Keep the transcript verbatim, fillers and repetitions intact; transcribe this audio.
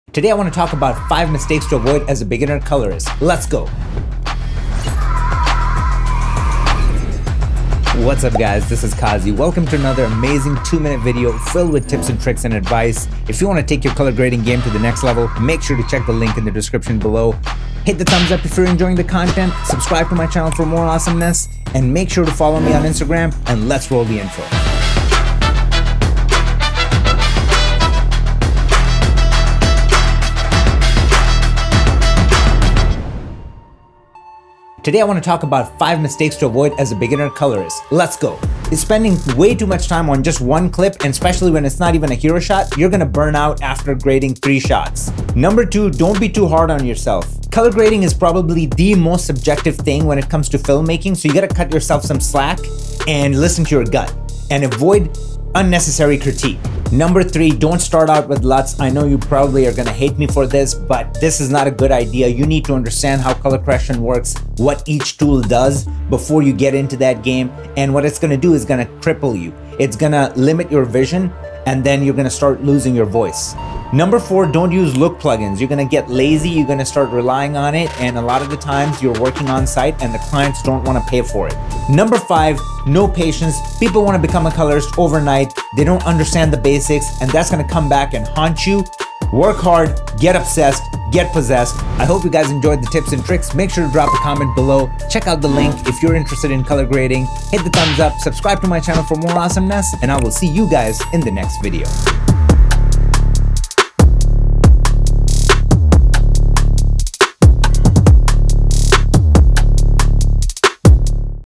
Today I want to talk about five mistakes to avoid as a beginner colorist. Let's go! What's up guys, this is Qazi. Welcome to another amazing two minute video filled with tips and tricks and advice. If you want to take your color grading game to the next level, make sure to check the link in the description below. Hit the thumbs up if you're enjoying the content, subscribe to my channel for more awesomeness, and make sure to follow me on Instagram, and let's roll the intro. Today I want to talk about five mistakes to avoid as a beginner colorist. Let's go! Is spending way too much time on just one clip, and especially when it's not even a hero shot, you're gonna burn out after grading three shots. Number two, don't be too hard on yourself. Color grading is probably the most subjective thing when it comes to filmmaking, so you gotta cut yourself some slack and listen to your gut and avoid unnecessary critique. Number three, don't start out with L U Ts. I know you probably are gonna hate me for this, but this is not a good idea. You need to understand how color correction works, what each tool does before you get into that game, and what it's gonna do is gonna cripple you. It's gonna limit your vision, and then you're gonna start losing your voice. Number four, don't use look plugins. You're gonna get lazy, you're gonna start relying on it, and a lot of the times you're working on site and the clients don't wanna pay for it. Number five, no patience. People wanna become a colorist overnight. They don't understand the basics, and that's gonna come back and haunt you. Work hard, get obsessed, get possessed. I hope you guys enjoyed the tips and tricks. Make sure to drop a comment below. Check out the link if you're interested in color grading. Hit the thumbs up, subscribe to my channel for more awesomeness, and I will see you guys in the next video.